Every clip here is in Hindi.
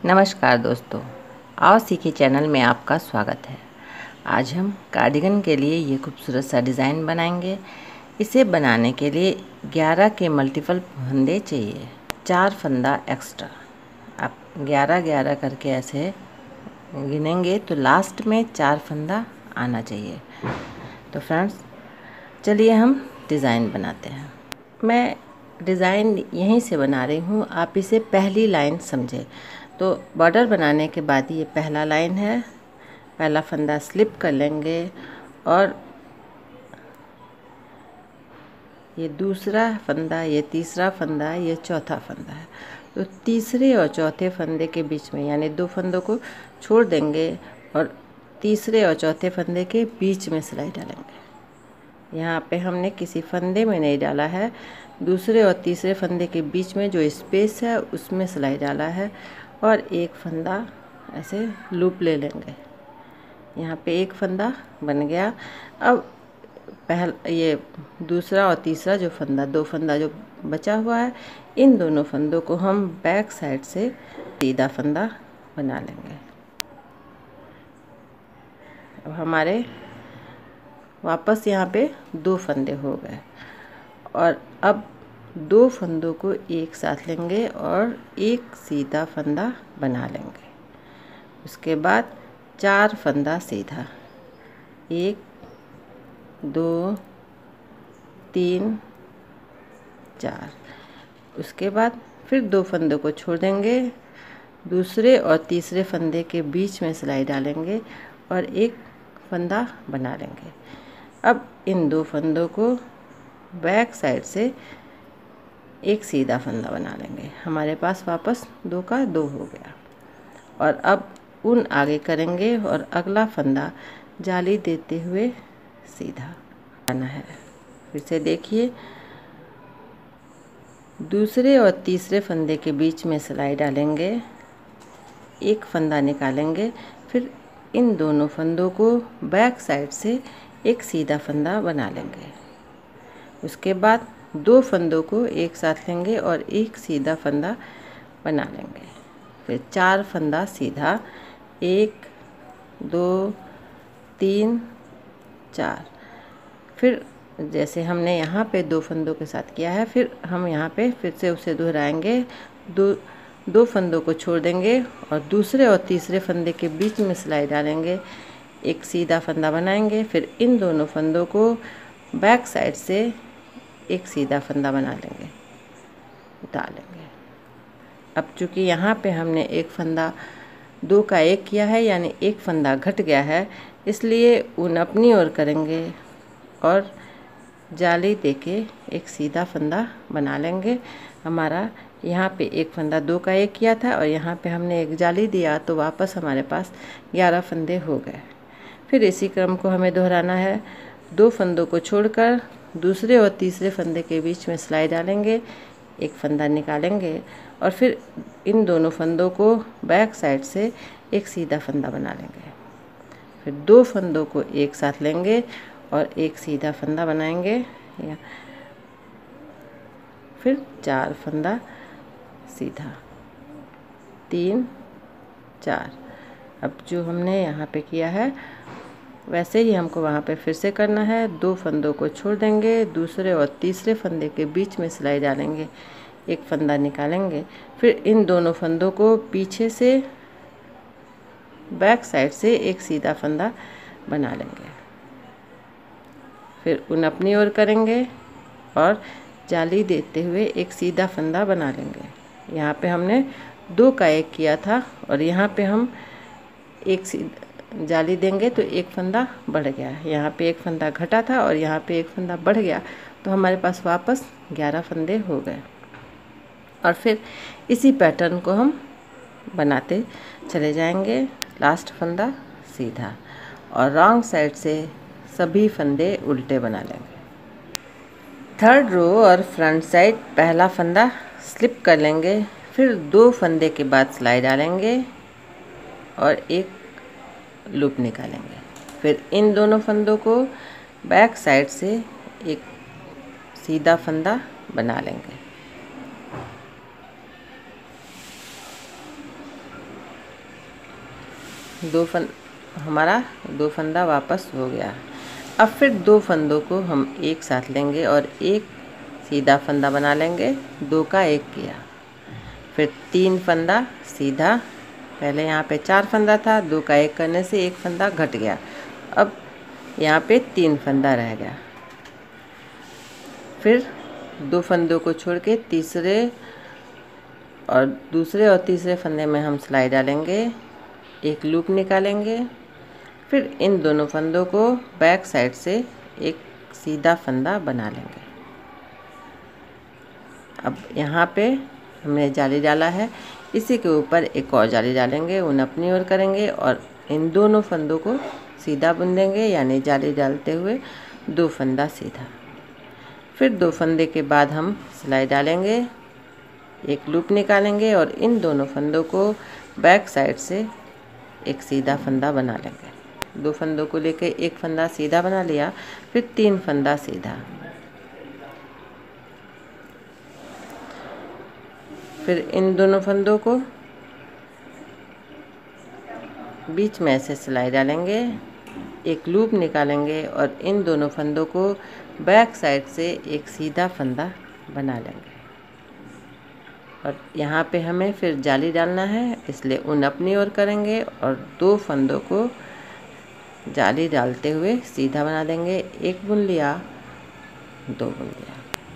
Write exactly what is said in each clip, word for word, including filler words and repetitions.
नमस्कार दोस्तों, आओ सीखे चैनल में आपका स्वागत है। आज हम कार्डिगन के लिए ये खूबसूरत सा डिज़ाइन बनाएंगे। इसे बनाने के लिए ग्यारह के मल्टीपल फंदे चाहिए, चार फंदा एक्स्ट्रा। आप ग्यारह ग्यारह करके ऐसे गिनेंगे तो लास्ट में चार फंदा आना चाहिए। तो फ्रेंड्स चलिए हम डिज़ाइन बनाते हैं। मैं डिज़ाइन यहीं से बना रही हूँ, आप इसे पहली लाइन समझें। तो बॉर्डर बनाने के बाद ये पहला लाइन है, पहला फंदा स्लिप कर लेंगे और ये दूसरा फंदा, ये तीसरा फंदा, ये चौथा फंदा है। तो तीसरे और चौथे फंदे के बीच में यानी दो फंदों को छोड़ देंगे और तीसरे और चौथे फंदे के बीच में सिलाई डालेंगे। यहाँ पे हमने किसी फंदे में नहीं डाला है, दूसरे और तीसरे फंदे के बीच में जो स्पेस है उसमें सिलाई डाला है और एक फंदा ऐसे लूप ले लेंगे। यहाँ पे एक फंदा बन गया। अब पहल ये दूसरा और तीसरा जो फंदा, दो फंदा जो बचा हुआ है, इन दोनों फंदों को हम बैक साइड से सीधा फंदा बना लेंगे। अब हमारे वापस यहाँ पे दो फंदे हो गए और अब दो फंदों को एक साथ लेंगे और एक सीधा फंदा बना लेंगे। उसके बाद चार फंदा सीधा, एक दो तीन चार। उसके बाद फिर दो फंदों को छोड़ देंगे, दूसरे और तीसरे फंदे के बीच में सिलाई डालेंगे और एक फंदा बना लेंगे। अब इन दो फंदों को बैक साइड से एक सीधा फंदा बना लेंगे। हमारे पास वापस दो का दो हो गया और अब ऊन आगे करेंगे और अगला फंदा जाली देते हुए सीधा आना है। फिर से देखिए, दूसरे और तीसरे फंदे के बीच में सिलाई डालेंगे, एक फंदा निकालेंगे, फिर इन दोनों फंदों को बैक साइड से एक सीधा फंदा बना लेंगे। उसके बाद दो फंदों को एक साथ लेंगे और एक सीधा फंदा बना लेंगे। फिर चार फंदा सीधा, एक दो तीन चार। फिर जैसे हमने यहाँ पे दो फंदों के साथ किया है, फिर हम यहाँ पे फिर से उसे दोहराएंगे। दो दो फंदों को छोड़ देंगे और दूसरे और तीसरे फंदे के बीच में सिलाई डालेंगे, एक सीधा फंदा बनाएंगे। फिर इन दोनों फंदों को बैक साइड से एक सीधा फंदा बना लेंगे, डालेंगे। अब चूँकि यहाँ पे हमने एक फंदा दो का एक किया है यानी एक फंदा घट गया है, इसलिए ऊन अपनी ओर करेंगे और जाली देके एक सीधा फंदा बना लेंगे। हमारा यहाँ पे एक फंदा दो का एक किया था और यहाँ पे हमने एक जाली दिया, तो वापस हमारे पास ग्यारह फंदे हो गए। फिर इसी क्रम को हमें दोहराना है। दो फंदों को छोड़कर दूसरे और तीसरे फंदे के बीच में सिलाई डालेंगे, एक फंदा निकालेंगे और फिर इन दोनों फंदों को बैक साइड से एक सीधा फंदा बना लेंगे। फिर दो फंदों को एक साथ लेंगे और एक सीधा फंदा बनाएंगे। या फिर चार फंदा सीधा, तीन चार। अब जो हमने यहाँ पे किया है वैसे ही हमको वहाँ पे फिर से करना है। दो फंदों को छोड़ देंगे, दूसरे और तीसरे फंदे के बीच में सिलाई डालेंगे, एक फंदा निकालेंगे। फिर इन दोनों फंदों को पीछे से बैक साइड से एक सीधा फंदा बना लेंगे। फिर ऊन अपनी ओर करेंगे और जाली देते हुए एक सीधा फंदा बना लेंगे। यहाँ पे हमने दो का एक किया था और यहाँ पे हम एक सीधा जाली देंगे तो एक फंदा बढ़ गया। यहाँ पे एक फंदा घटा था और यहाँ पे एक फंदा बढ़ गया, तो हमारे पास वापस ग्यारह फंदे हो गए। और फिर इसी पैटर्न को हम बनाते चले जाएंगे। लास्ट फंदा सीधा और रॉन्ग साइड से सभी फंदे उल्टे बना लेंगे। थर्ड रो और फ्रंट साइड पहला फंदा स्लिप कर लेंगे, फिर दो फंदे के बाद सिलाई डालेंगे और एक लूप निकालेंगे। फिर इन दोनों फंदों को बैक साइड से एक सीधा फंदा बना लेंगे। दो फन हमारा दो फंदा वापस हो गया। अब फिर दो फंदों को हम एक साथ लेंगे और एक सीधा फंदा बना लेंगे, दो का एक किया। फिर तीन फंदा सीधा, पहले यहाँ पे चार फंदा था, दो का एक करने से एक फंदा घट गया, अब यहाँ पे तीन फंदा रह गया। फिर दो फंदों को छोड़ के तीसरे और दूसरे और तीसरे फंदे में हम सिलाई डालेंगे, एक लूप निकालेंगे, फिर इन दोनों फंदों को बैक साइड से एक सीधा फंदा बना लेंगे। अब यहाँ पे हमने जाली डाला है, इसी के ऊपर एक और जाली डालेंगे, उन अपनी ओर करेंगे और इन दोनों फंदों को सीधा बुन देंगे, यानी जाली डालते हुए दो फंदा सीधा। फिर दो फंदे के बाद हम सिलाई डालेंगे, एक लूप निकालेंगे और इन दोनों फंदों को बैक साइड से एक सीधा फंदा बना लेंगे। दो फंदों को लेके एक फंदा सीधा बना लिया, फिर तीन फंदा सीधा, फिर इन दोनों फंदों को बीच में ऐसे सिलाई डालेंगे, एक लूप निकालेंगे और इन दोनों फंदों को बैक साइड से एक सीधा फंदा बना लेंगे। और यहाँ पे हमें फिर जाली डालना है, इसलिए ऊन अपनी ओर करेंगे और दो फंदों को जाली डालते हुए सीधा बना देंगे, एक बुन लिया, दो बुन लिया।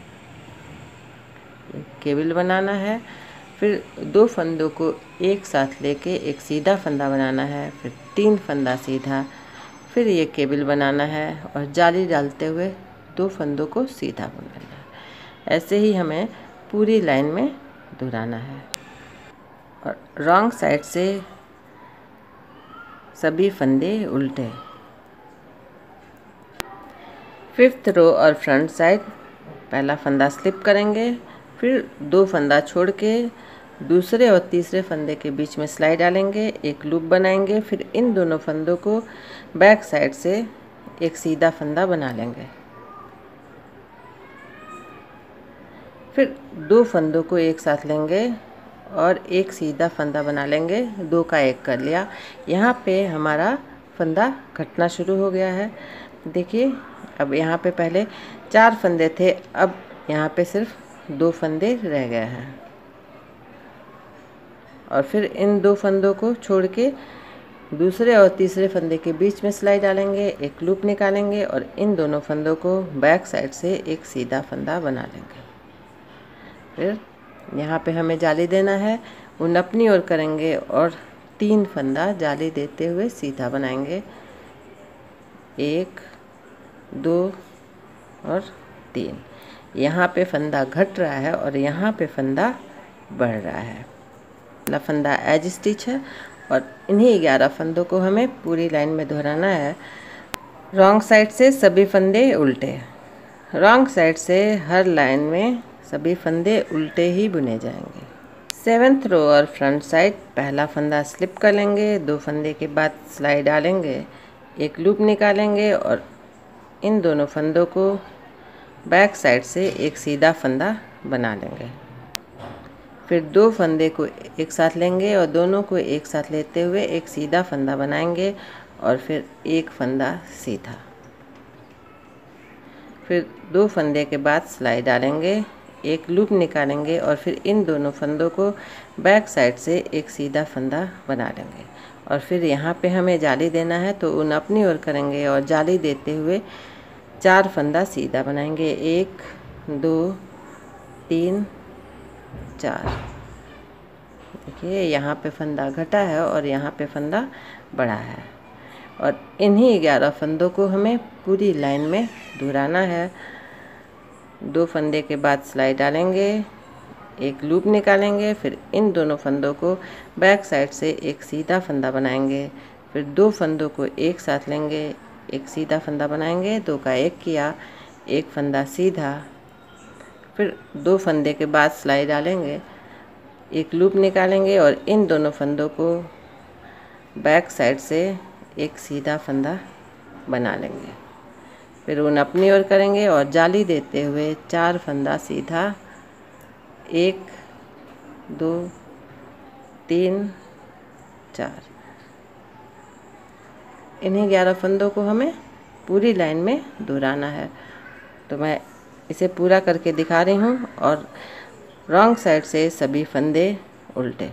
केबिल बनाना है, फिर दो फंदों को एक साथ लेके एक सीधा फंदा बनाना है, फिर तीन फंदा सीधा, फिर ये केबिल बनाना है और जाली डालते हुए दो फंदों को सीधा बुन लेना है। ऐसे ही हमें पूरी लाइन में दोहराना है। और रॉन्ग साइड से सभी फंदे उल्टे। फिफ्थ रो और फ्रंट साइड पहला फंदा स्लिप करेंगे, फिर दो फंदा छोड़ के दूसरे और तीसरे फंदे के बीच में सिलाई डालेंगे, एक लूप बनाएंगे, फिर इन दोनों फंदों को बैक साइड से एक सीधा फंदा बना लेंगे। फिर दो फंदों को एक साथ लेंगे और एक सीधा फंदा बना लेंगे, दो का एक कर लिया। यहाँ पे हमारा फंदा घटना शुरू हो गया है, देखिए। अब यहाँ पे पहले चार फंदे थे, अब यहाँ पे सिर्फ दो फंदे रह गए हैं। और फिर इन दो फंदों को छोड़ के दूसरे और तीसरे फंदे के बीच में सिलाई डालेंगे, एक लूप निकालेंगे और इन दोनों फंदों को बैक साइड से एक सीधा फंदा बना लेंगे। फिर यहाँ पे हमें जाली देना है, ऊन अपनी ओर करेंगे और तीन फंदा जाली देते हुए सीधा बनाएंगे, एक, दो और तीन। यहाँ पे फंदा घट रहा है और यहाँ पे फंदा बढ़ रहा है। पहला फंदा एज स्टिच है और इन्हीं ग्यारह फंदों को हमें पूरी लाइन में दोहराना है। रॉन्ग साइड से सभी फंदे उल्टे। रॉन्ग साइड से हर लाइन में सभी फंदे उल्टे ही बुने जाएंगे। सेवेंथ रो और फ्रंट साइड पहला फंदा स्लिप कर लेंगे, दो फंदे के बाद सिलाई डालेंगे, एक लूप निकालेंगे और इन दोनों फंदों को बैक साइड से एक सीधा फंदा बना लेंगे। फिर दो फंदे को एक साथ लेंगे और दोनों को एक साथ लेते हुए एक सीधा फंदा बनाएंगे और फिर एक फंदा सीधा। फिर दो फंदे के बाद सिलाई डालेंगे, एक लूप निकालेंगे और फिर इन दोनों फंदों को बैक साइड से एक सीधा फंदा बना लेंगे। और फिर यहाँ पे हमें जाली देना है, तो ऊन अपनी ओर करेंगे और जाली देते हुए चार फंदा सीधा बनाएंगे, एक, दो, तीन, चार। देखिए यहाँ पे फंदा घटा है और यहाँ पे फंदा बढ़ा है। और इन्हीं ग्यारह फंदों को हमें पूरी लाइन में दोहराना है। दो फंदे के बाद सिलाई डालेंगे, एक लूप निकालेंगे, फिर इन दोनों फंदों को बैक साइड से एक सीधा फंदा बनाएंगे, फिर दो फंदों को एक साथ लेंगे, एक सीधा फंदा बनाएंगे, दो का एक किया, एक फंदा सीधा, फिर दो फंदे के बाद सिलाई डालेंगे, एक लूप निकालेंगे और इन दोनों फंदों को बैक साइड से एक सीधा फंदा बना लेंगे। फिर ऊन अपनी ओर करेंगे और जाली देते हुए चार फंदा सीधा, एक, दो, तीन, चार। इन्हीं ग्यारह फंदों को हमें पूरी लाइन में दोहराना है। तो मैं इसे पूरा करके दिखा रही हूँ और रॉन्ग साइड से सभी फंदे उल्टे।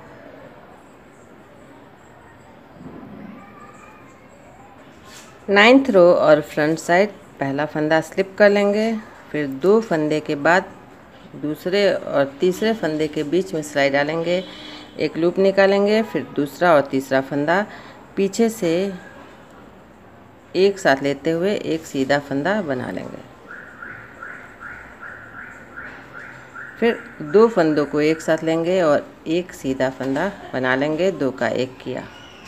नाइन्थ रो और फ्रंट साइड पहला फंदा स्लिप कर लेंगे, फिर दो फंदे के बाद दूसरे और तीसरे फंदे के बीच में सिलाई डालेंगे, एक लूप निकालेंगे, फिर दूसरा और तीसरा फंदा पीछे से एक साथ लेते हुए एक सीधा फंदा बना लेंगे। फिर दो फंदों को एक साथ लेंगे और एक सीधा फंदा बना लेंगे, दो का एक किया।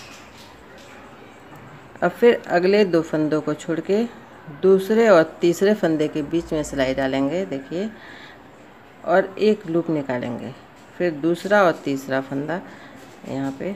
अब फिर अगले दो फंदों को छोड़ के दूसरे और तीसरे फंदे के बीच में सिलाई डालेंगे, देखिए, और एक लूप निकालेंगे, फिर दूसरा और तीसरा फंदा यहाँ पे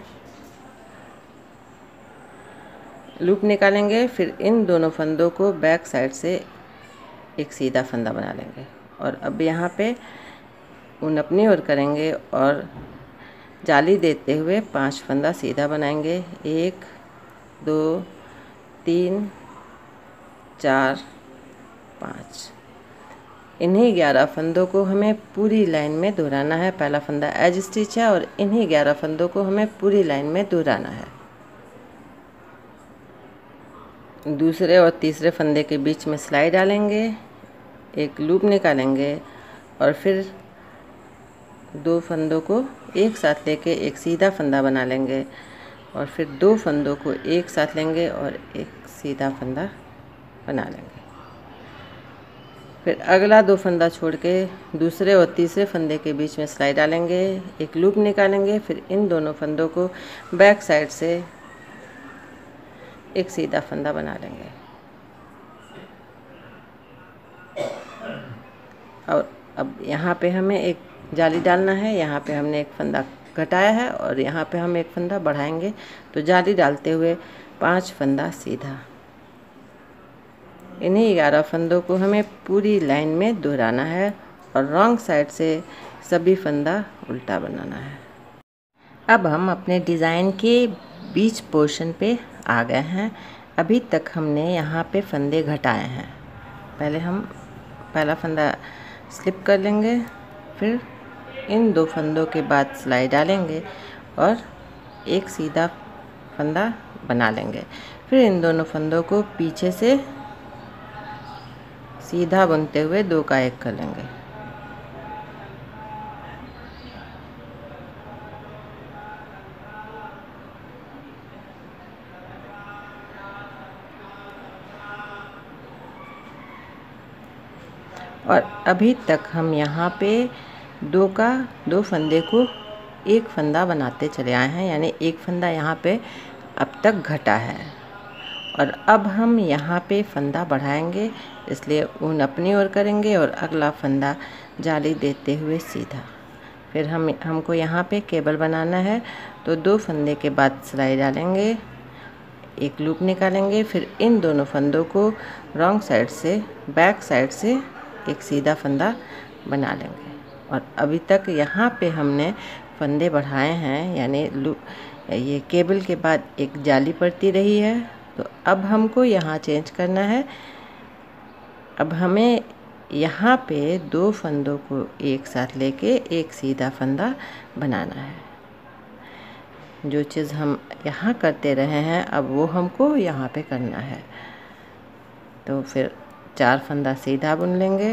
लूप निकालेंगे, फिर इन दोनों फंदों को बैक साइड से एक सीधा फंदा बना लेंगे। और अब यहाँ पे ऊन अपनी ओर करेंगे और जाली देते हुए पांच फंदा सीधा बनाएंगे, एक दो तीन चार पाँच। इन्हीं ग्यारह फंदों को हमें पूरी लाइन में दोहराना है। पहला फंदा एज स्टिच है और इन्हीं ग्यारह फंदों को हमें पूरी लाइन में दोहराना है। दूसरे और तीसरे फंदे के बीच में सिलाई डालेंगे, एक लूप निकालेंगे और फिर दो फंदों को एक साथ लेके एक सीधा फंदा बना लेंगे और फिर दो फंदों को एक साथ लेंगे और एक सीधा फंदा बना लेंगे। फिर अगला दो फंदा छोड़ के दूसरे और तीसरे फंदे के बीच में सिलाई डालेंगे, एक लूप निकालेंगे, फिर इन दोनों फंदों को बैक साइड से एक सीधा फंदा बना लेंगे। और अब यहाँ पे हमें एक जाली डालना है, यहाँ पे हमने एक फंदा घटाया है और यहाँ पे हम एक फंदा बढ़ाएंगे, तो जाली डालते हुए पांच फंदा सीधा। इन्हीं ग्यारह फंदों को हमें पूरी लाइन में दोहराना है और रॉन्ग साइड से सभी फंदा उल्टा बनाना है। अब हम अपने डिज़ाइन के बीच पोर्शन पे आ गए हैं। अभी तक हमने यहाँ पे फंदे घटाए हैं। पहले हम पहला फंदा स्लिप कर लेंगे, फिर इन दो फंदों के बाद सिलाई डालेंगे और एक सीधा फंदा बना लेंगे, फिर इन दोनों फंदों को पीछे से सीधा बुनते हुए दो का एक कर लेंगे। और अभी तक हम यहाँ पे दो का दो फंदे को एक फंदा बनाते चले आए हैं, यानी एक फंदा यहाँ पे अब तक घटा है। और अब हम यहाँ पे फंदा बढ़ाएंगे, इसलिए ऊन अपनी ओर करेंगे और अगला फंदा जाली देते हुए सीधा। फिर हम हमको यहाँ पे केबल बनाना है, तो दो फंदे के बाद सिलाई डालेंगे, एक लूप निकालेंगे, फिर इन दोनों फंदों को रॉन्ग साइड से बैक साइड से एक सीधा फंदा बना लेंगे। और अभी तक यहाँ पे हमने फंदे बढ़ाए हैं, यानी लूप ये केबल के बाद एक जाली पड़ती रही है, तो अब हमको यहाँ चेंज करना है। अब हमें यहाँ पे दो फंदों को एक साथ लेके एक सीधा फंदा बनाना है। जो चीज़ हम यहाँ करते रहे हैं अब वो हमको यहाँ पे करना है। तो फिर चार फंदा सीधा बुन लेंगे,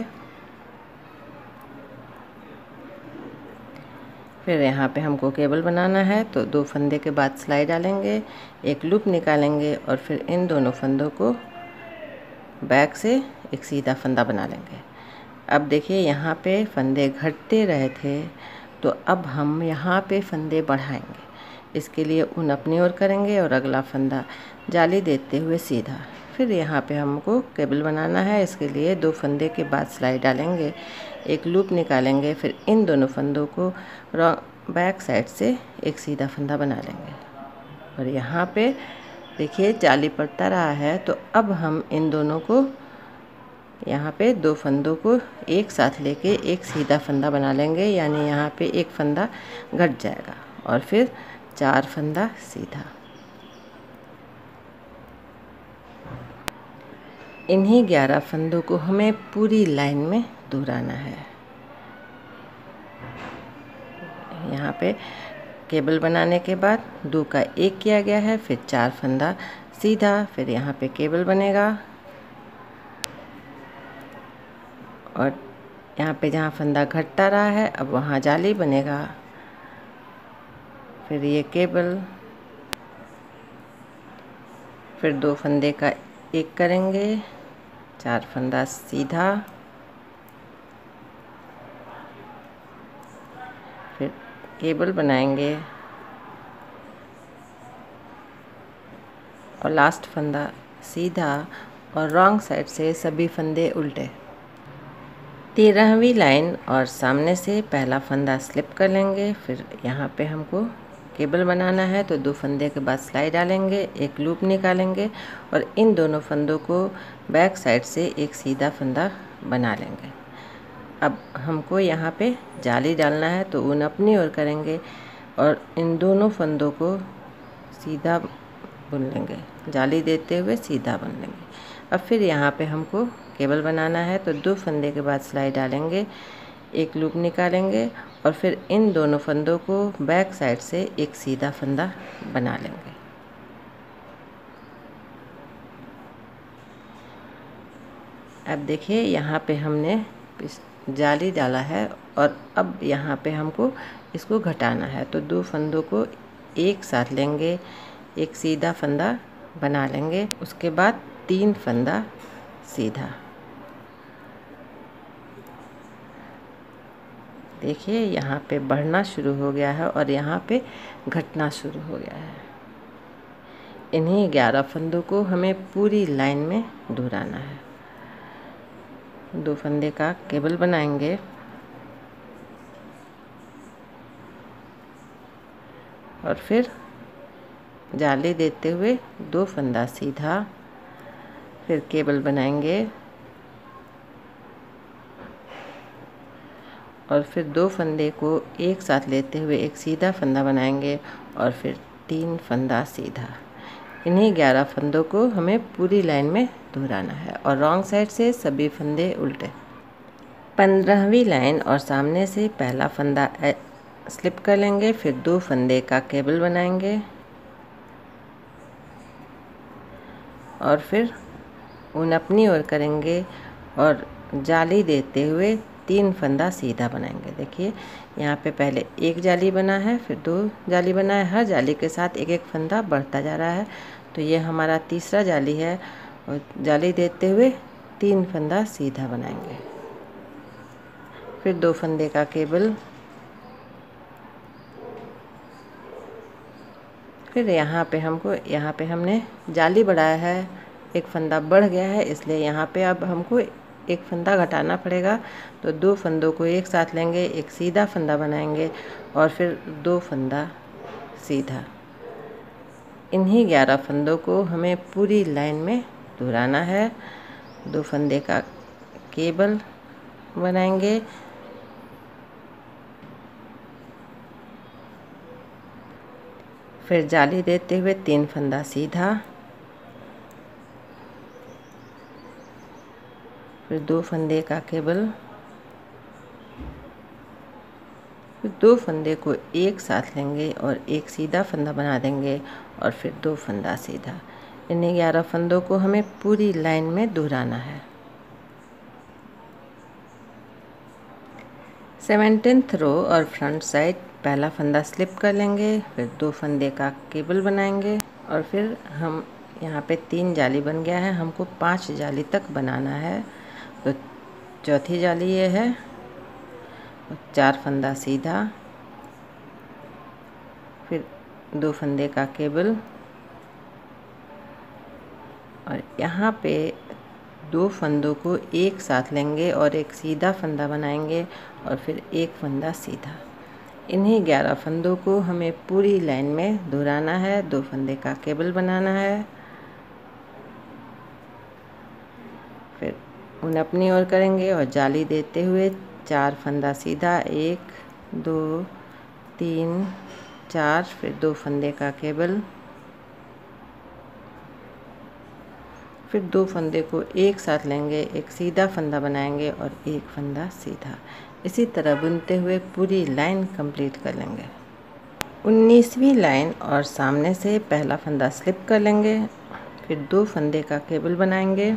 फिर यहाँ पे हमको केबल बनाना है, तो दो फंदे के बाद सिलाई डालेंगे, एक लूप निकालेंगे और फिर इन दोनों फंदों को बैक से एक सीधा फंदा बना लेंगे। अब देखिए यहाँ पे फंदे घटते रहे थे, तो अब हम यहाँ पे फंदे बढ़ाएंगे। इसके लिए ऊन अपनी ओर करेंगे और अगला फंदा जाली देते हुए सीधा। फिर यहाँ पे हमको केबल बनाना है, इसके लिए दो फंदे के बाद सिलाई डालेंगे, एक लूप निकालेंगे, फिर इन दोनों फंदों को बैक साइड से एक सीधा फंदा बना लेंगे। और यहाँ पे देखिए जाली पड़ता रहा है, तो अब हम इन दोनों को यहाँ पे दो फंदों को एक साथ लेके एक सीधा फंदा बना लेंगे, यानी यहाँ पे एक फंदा घट जाएगा और फिर चार फंदा सीधा। इन्हीं ग्यारह फंदों को हमें पूरी लाइन में दोहराना है। यहाँ पे केबल बनाने के बाद दो का एक किया गया है, फिर चार फंदा सीधा, फिर यहाँ पे केबल बनेगा और यहाँ पे जहाँ फंदा घटता रहा है अब वहाँ जाली बनेगा। फिर ये केबल, फिर दो फंदे का एक करेंगे, चार फंदा सीधा, फिर केबल बनाएंगे और लास्ट फंदा सीधा और रॉन्ग साइड से सभी फंदे उल्टे। तेरहवीं लाइन और सामने से पहला फंदा स्लिप कर लेंगे। फिर यहाँ पे हमको केबल बनाना है तो दो फंदे के बाद सिलाई डालेंगे, एक लूप निकालेंगे और इन दोनों फंदों को बैक साइड से एक सीधा फंदा बना लेंगे। अब हमको यहाँ पे जाली डालना है तो ऊन अपनी ओर करेंगे और इन दोनों फंदों को सीधा बुन लेंगे, जाली देते हुए सीधा बुन लेंगे। अब फिर यहाँ पे हमको केबल बनाना है तो दो फंदे के बाद सिलाई डालेंगे, एक लूप निकालेंगे और फिर इन दोनों फंदों को बैक साइड से एक सीधा फंदा बना लेंगे। अब देखिए यहाँ पे हमने जाली डाला है और अब यहाँ पे हमको इसको घटाना है तो दो फंदों को एक साथ लेंगे, एक सीधा फंदा बना लेंगे, उसके बाद तीन फंदा सीधा। देखिए यहाँ पे बढ़ना शुरू हो गया है और यहाँ पे घटना शुरू हो गया है। इन्हीं ग्यारह फंदों को हमें पूरी लाइन में दोहराना है। दो फंदे का केबल बनाएंगे और फिर जाली देते हुए दो फंदा सीधा, फिर केबल बनाएंगे और फिर दो फंदे को एक साथ लेते हुए एक सीधा फंदा बनाएंगे और फिर तीन फंदा सीधा। इन्हीं ग्यारह फंदों को हमें पूरी लाइन में दोहराना है और रॉन्ग साइड से सभी फंदे उल्टे। पंद्रहवीं लाइन और सामने से पहला फंदा स्लिप कर लेंगे, फिर दो फंदे का केबल बनाएंगे और फिर ऊन अपनी ओर करेंगे और जाली देते हुए तीन फंदा सीधा बनाएंगे। देखिए यहाँ पे पहले एक जाली बना है, फिर दो जाली बना है, हर जाली के साथ एक एक फंदा बढ़ता जा रहा है तो ये हमारा तीसरा जाली है और जाली देते हुए तीन फंदा सीधा बनाएंगे। फिर दो फंदे का केबल, फिर यहाँ पे हमको यहाँ पे हमने जाली बढ़ाया है, एक फंदा बढ़ गया है इसलिए यहाँ पे अब हमको एक फंदा घटाना पड़ेगा तो दो फंदों को एक साथ लेंगे, एक सीधा फंदा बनाएंगे और फिर दो फंदा सीधा। इन्हीं ग्यारह फंदों को हमें पूरी लाइन में दोहराना है। दो फंदे का केबल बनाएंगे फिर जाली देते हुए तीन फंदा सीधा, फिर दो फंदे का केबल, फिर दो फंदे को एक साथ लेंगे और एक सीधा फंदा बना देंगे और फिर दो फंदा सीधा। इन्हीं ग्यारह फंदों को हमें पूरी लाइन में दोहराना है। सेवेंटीन्थ रो और फ्रंट साइड पहला फंदा स्लिप कर लेंगे, फिर दो फंदे का केबल बनाएंगे और फिर हम यहाँ पे तीन जाली बन गया है, हमको पांच जाली तक बनाना है तो चौथी जाली ये है और चार फंदा सीधा, फिर दो फंदे का केबल और यहाँ पे दो फंदों को एक साथ लेंगे और एक सीधा फंदा बनाएंगे और फिर एक फंदा सीधा। इन्हीं ग्यारह फंदों को हमें पूरी लाइन में दोहराना है। दो फंदे का केबल बनाना है, फिर ऊन अपनी ओर करेंगे और जाली देते हुए चार फंदा सीधा, एक दो तीन चार, फिर दो फंदे का केबल फिर दो फंदे को एक साथ लेंगे, एक सीधा फंदा बनाएंगे और एक फंदा सीधा। इसी तरह बुनते हुए पूरी लाइन कंप्लीट कर लेंगे। उन्नीसवीं लाइन और सामने से पहला फंदा स्लिप कर लेंगे, फिर दो फंदे का केबल बनाएंगे,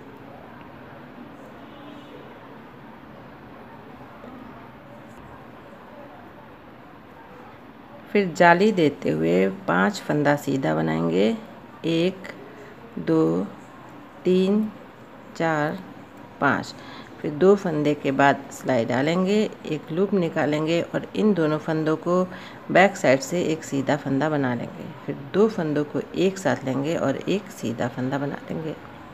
फिर जाली देते हुए पांच फंदा सीधा बनाएंगे, एक दो तीन चार पाँच। फिर दो फंदे के बाद सिलाई डालेंगे, एक लूप निकालेंगे और इन दोनों फंदों को बैक साइड से एक सीधा फंदा बना लेंगे। फिर दो फंदों को एक साथ लेंगे और एक सीधा फंदा बना लेंगे।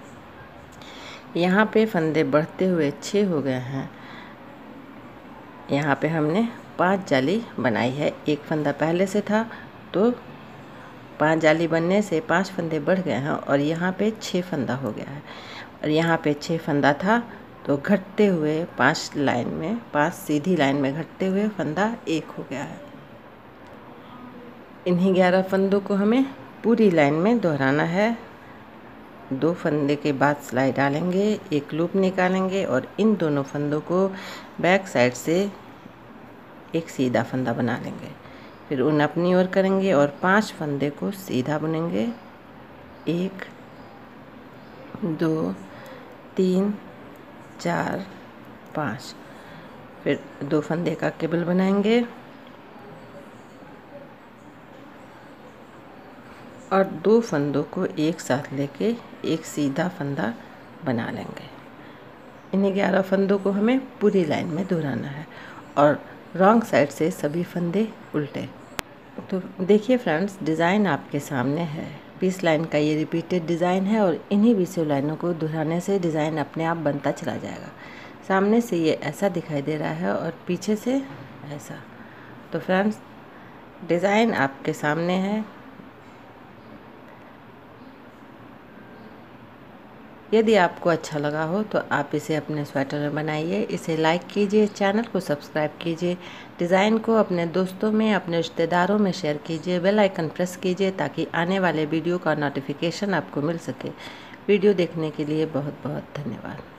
यहाँ पे फंदे बढ़ते हुए छः हो गए हैं। यहाँ पे हमने पांच जाली बनाई है, एक फंदा पहले से था तो पांच जाली बनने से पांच फंदे बढ़ गए हैं और यहाँ पे छः फंदा हो गया है। और यहाँ पे छः फंदा था तो घटते हुए पांच लाइन में, पांच सीधी लाइन में घटते हुए फंदा एक हो गया है। इन्हीं ग्यारह फंदों को हमें पूरी लाइन में दोहराना है। दो फंदे के बाद सिलाई डालेंगे, एक लूप निकालेंगे और इन दोनों फंदों को बैक साइड से एक सीधा फंदा बना लेंगे। फिर ऊन अपनी ओर करेंगे और पांच फंदे को सीधा बुनेंगे, एक दो तीन चार पाँच। फिर दो फंदे का केबल बनाएंगे और दो फंदों को एक साथ लेके एक सीधा फंदा बना लेंगे। इन्हीं ग्यारह फंदों को हमें पूरी लाइन में दोहराना है और रॉन्ग साइड से सभी फंदे उल्टे। तो देखिए फ्रेंड्स, डिज़ाइन आपके सामने है। बीस लाइन का ये रिपीटेड डिज़ाइन है और इन्हीं बीसों लाइनों को दोहराने से डिज़ाइन अपने आप बनता चला जाएगा। सामने से ये ऐसा दिखाई दे रहा है और पीछे से ऐसा। तो फ्रेंड्स, डिज़ाइन आपके सामने है। यदि आपको अच्छा लगा हो तो आप इसे अपने स्वेटर में बनाइए, इसे लाइक कीजिए, चैनल को सब्सक्राइब कीजिए, डिज़ाइन को अपने दोस्तों में, अपने रिश्तेदारों में शेयर कीजिए, बेल आइकन प्रेस कीजिए ताकि आने वाले वीडियो का नोटिफिकेशन आपको मिल सके। वीडियो देखने के लिए बहुत बहुत धन्यवाद।